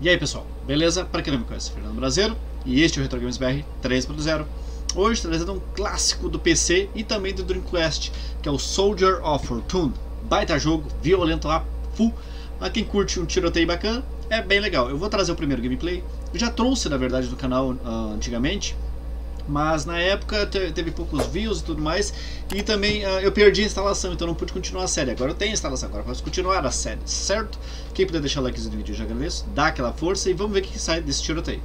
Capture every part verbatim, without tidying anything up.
E aí pessoal, beleza? Para quem não me conhece, Fernando Brasileiro e este é o Retro Games B R três ponto zero. Hoje trazendo um clássico do P C e também do Dreamcast, que é o Soldier of Fortune. Baita jogo, violento lá, full. A quem curte um tiroteio bacana, é bem legal. Eu vou trazer o primeiro gameplay. Eu já trouxe na verdade do canal uh, antigamente, mas na época teve poucos views e tudo mais, e também uh, eu perdi a instalação, então não pude continuar a série. Agora eu tenho a instalação, agora eu posso continuar a série, certo? Quem puder deixar o like no vídeo eu já agradeço, dá aquela força e vamos ver o que sai desse tiroteio.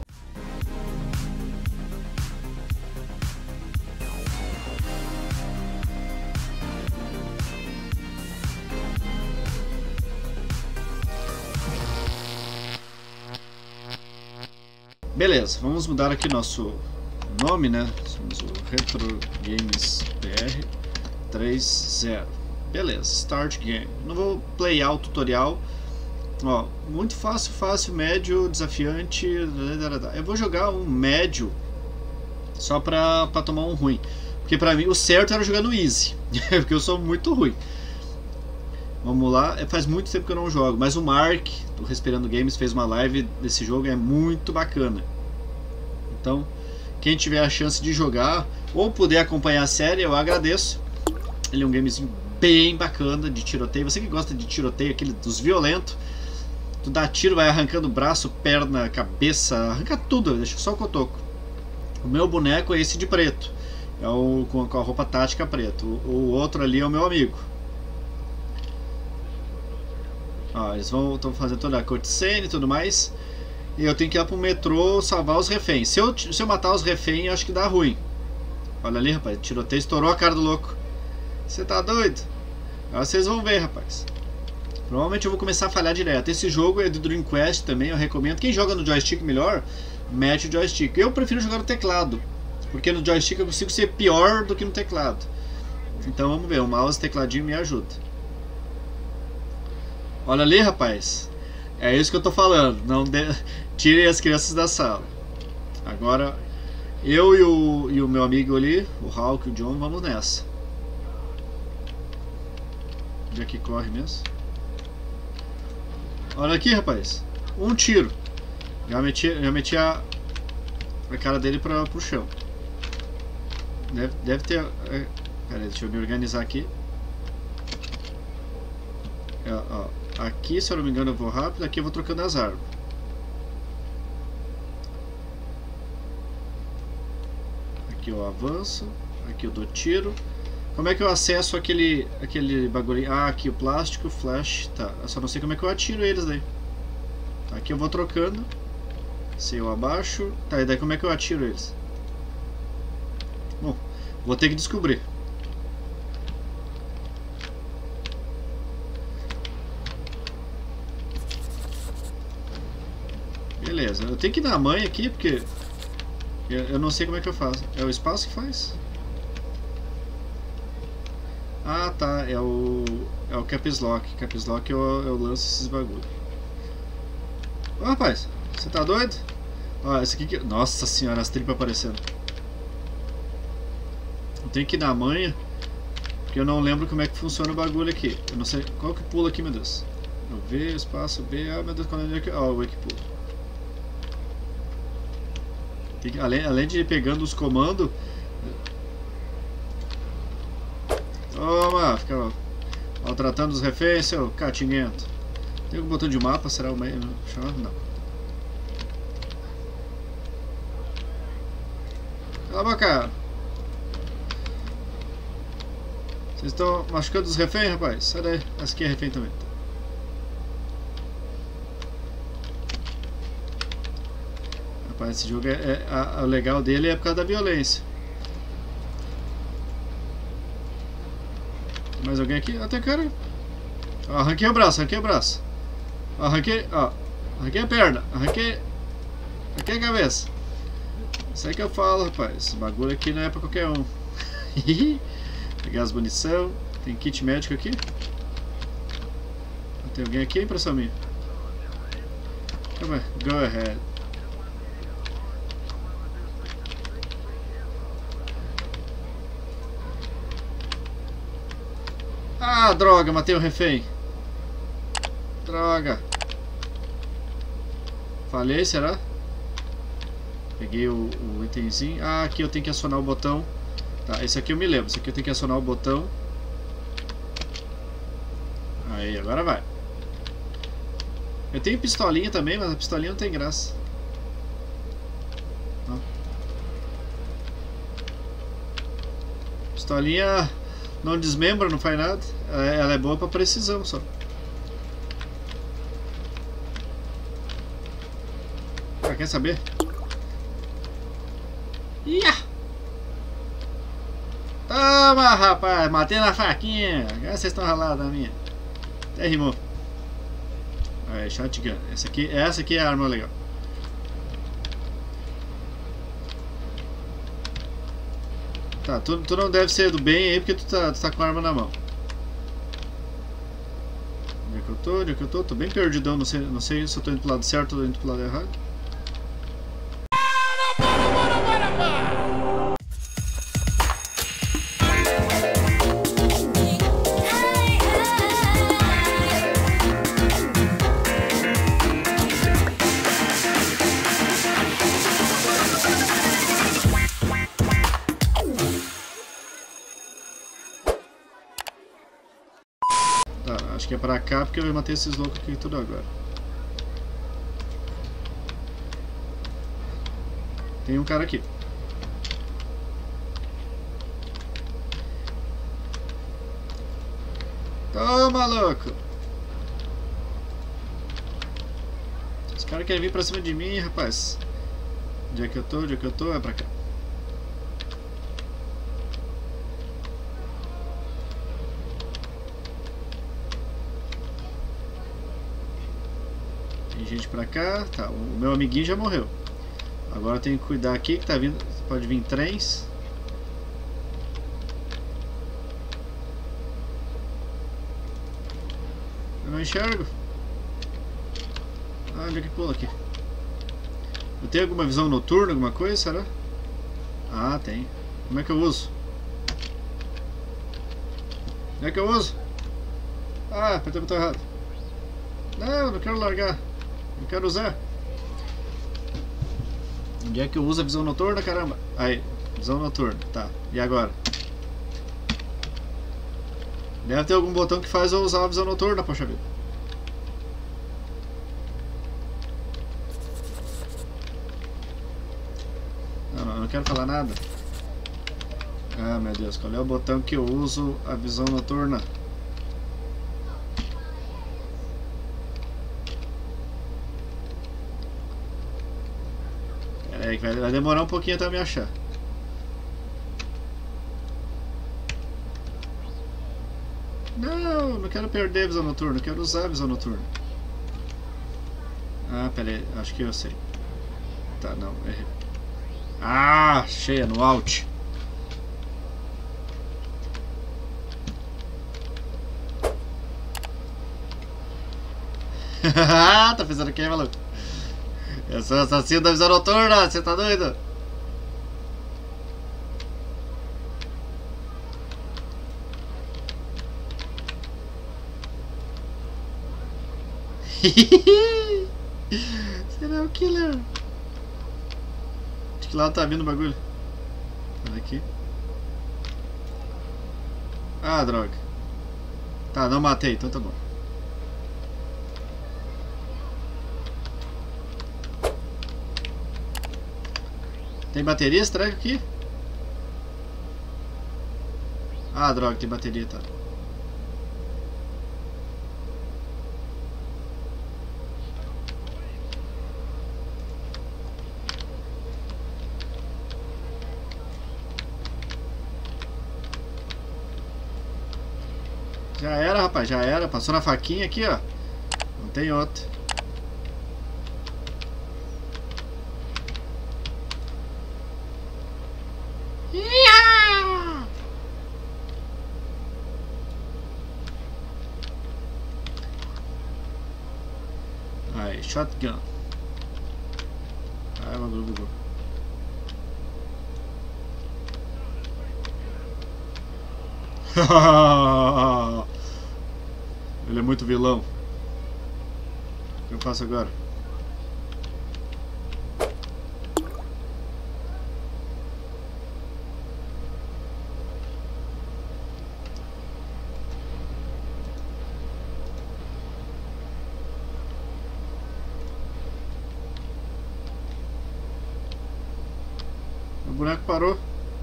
Beleza, vamos mudar aqui nosso nome, né? Somos o Retro Games B R três ponto zero. Beleza, Start Game. Não vou playar o tutorial. Ó, muito fácil, fácil, médio, desafiante. Eu vou jogar um médio só pra, pra tomar um ruim. Porque pra mim o certo era jogar no Easy. Porque eu sou muito ruim. Vamos lá, faz muito tempo que eu não jogo, mas o Mark do Respirando Games fez uma live desse jogo, é muito bacana. Então, quem tiver a chance de jogar ou puder acompanhar a série, eu agradeço. Ele é um gamezinho bem bacana de tiroteio. Você que gosta de tiroteio, aquele dos violentos, tu dá tiro, vai arrancando braço, perna, cabeça, arranca tudo, deixa só o cotoco. O meu boneco é esse de preto, é o com a roupa tática preto. O, o outro ali é o meu amigo. Ó, eles vão estão fazendo toda a cutscene e tudo mais. E eu tenho que ir lá pro metrô salvar os reféns. Se eu, se eu matar os reféns, eu acho que dá ruim. Olha ali, rapaz, tiroteio, estourou a cara do louco. Você tá doido? Agora vocês vão ver, rapaz. Provavelmente eu vou começar a falhar direto. Esse jogo é do Dreamcast também, eu recomendo. Quem joga no joystick melhor, mete o joystick. Eu prefiro jogar no teclado, porque no joystick eu consigo ser pior do que no teclado. Então vamos ver, o mouse e o tecladinho me ajuda. Olha ali, rapaz. É isso que eu tô falando. Não de... Tirem as crianças da sala. Agora, eu e o, e o meu amigo ali, o Hulk e o John, vamos nessa. Onde é que corre mesmo? Olha aqui, rapaz. Um tiro. Já meti, já meti a, a cara dele pra, pro chão. Deve, deve ter... É, peraí, deixa eu me organizar aqui. É, ó. Aqui, se eu não me engano, eu vou rápido. Aqui eu vou trocando as armas. Aqui eu avanço. Aqui eu dou tiro. Como é que eu acesso aquele, aquele bagulho? Ah, aqui o plástico, flash. Tá, eu só não sei como é que eu atiro eles daí. Aqui eu vou trocando. Se eu abaixo. Tá, e daí como é que eu atiro eles? Bom, vou ter que descobrir. Beleza, eu tenho que ir na manha aqui porque eu, eu não sei como é que eu faço. É o espaço que faz? Ah, tá, é o é o Caps Lock. Caps Lock eu, eu lanço esses bagulho. Ô rapaz, você tá doido? Ó, esse aqui que... Nossa senhora, as tripas aparecendo. Eu tenho que ir na manha porque eu não lembro como é que funciona o bagulho aqui. Eu não sei qual que pula aqui, meu Deus. Eu V, espaço B, ah meu Deus, qual é que... Ó, o E que pula. Tem que, além, além de ir pegando os comandos. Toma, fica maltratando os reféns, seu catinguento. Tem algum botão de mapa? Será o meio? Não. Cala a boca. Vocês estão machucando os reféns, rapaz? Sai daí. Essa aqui é refém também. Rapaz, esse jogo é, é a, a legal dele é por causa da violência. Tem mais alguém aqui? Ah, tem cara. Ó, arranquei o braço, arranquei o braço. Ó, arranquei, ó. Arranquei a perna, arranquei. Arranquei a cabeça. Isso aí que eu falo, rapaz. Esse bagulho aqui não é pra qualquer um. Pegar as munição. Tem kit médico aqui. Tem alguém aqui? Impressão minha. Come on, go ahead. Ah, droga, matei o refém. Droga. Falhei, será? Peguei o, o itemzinho. Ah, aqui eu tenho que acionar o botão. Tá, esse aqui eu me lembro. Esse aqui eu tenho que acionar o botão. Aí, agora vai. Eu tenho pistolinha também, mas a pistolinha não tem graça. Não. Pistolinha não desmembra, não faz nada. Ela é boa pra precisão só. Ah, quer saber? Ia! Toma, rapaz! Matei na faquinha! Agora vocês estão ralados na minha. Até rimou. Aí, shotgun. Essa aqui, essa aqui é a arma legal. Tá, tu, tu não deve ser do bem aí porque tu tá, tu tá com a arma na mão. Onde é que eu tô? Onde é que eu tô? Tô bem perdidão, não sei, não sei se eu tô indo pro lado certo ou tô indo pro lado errado. Acho que é pra cá porque eu vou matar esses loucos aqui tudo agora. Tem um cara aqui. Toma, louco! Os caras querem vir pra cima de mim, rapaz. Onde é que eu tô? Onde é que eu tô? É pra cá. Gente pra cá, tá, o meu amiguinho já morreu. Agora eu tenho que cuidar aqui que tá vindo, pode vir trens. Eu não enxergo. Ah, onde é que pula aqui? Eu tenho alguma visão noturna, alguma coisa, será? Ah, tem. Como é que eu uso? Como é que eu uso? Ah, apertei o botão errado. Não, não quero largar. Eu quero usar. Onde é que eu uso a visão noturna, caramba? Aí, visão noturna, tá. E agora? Deve ter algum botão que faz eu usar a visão noturna, poxa vida. Não, não, eu não quero falar nada. Ah, meu Deus, qual é o botão que eu uso a visão noturna? É, vai demorar um pouquinho até me achar. Não, não quero perder a visão noturna, eu quero usar a visão noturna. Ah, pera aí, acho que eu sei. Tá, não, errei. Ah, cheia no Alt. Tá pensando o que, maluco? Eu sou assassino da visão noturna, você tá doido? Será o killer? De que lado tá vindo o bagulho? Olha aqui. Ah, droga. Tá, não matei, então tá bom. Tem bateria esse treco aqui? Ah, droga, tem bateria, tá. Já era, rapaz, já era. Passou na faquinha aqui, ó. Não tem outra. Aí, shotgun. Ai, bagulho bugou. Ele é muito vilão. O que eu faço agora? boneco parou.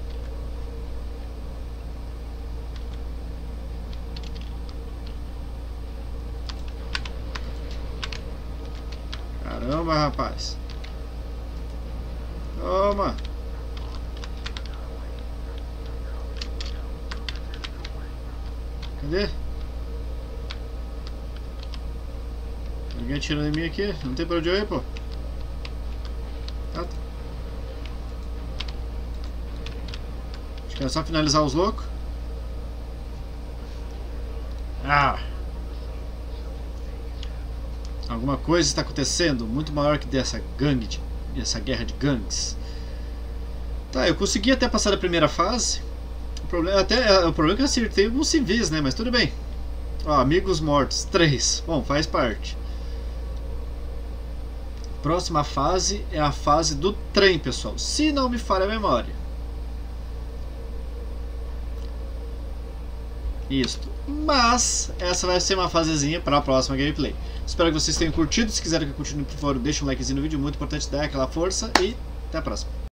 Caramba, rapaz. Toma. Cadê? Ninguém atirando em mim aqui. Não tem pra onde eu ir, pô. Ah, tá. Acho que é só finalizar os loucos. Ah! Alguma coisa está acontecendo muito maior que dessa gangue, de, essa guerra de gangues. Tá, eu consegui até passar da primeira fase. O problema, até, o problema é que eu acertei alguns civis, né? Mas tudo bem. Ó, amigos mortos, três. Bom, faz parte. Próxima fase é a fase do trem, pessoal. Se não me falha a memória. Isto. Mas essa vai ser uma fasezinha para a próxima gameplay. Espero que vocês tenham curtido. Se quiserem que eu continue por fora, deixa um likezinho no vídeo. Muito importante dar aquela força. E até a próxima.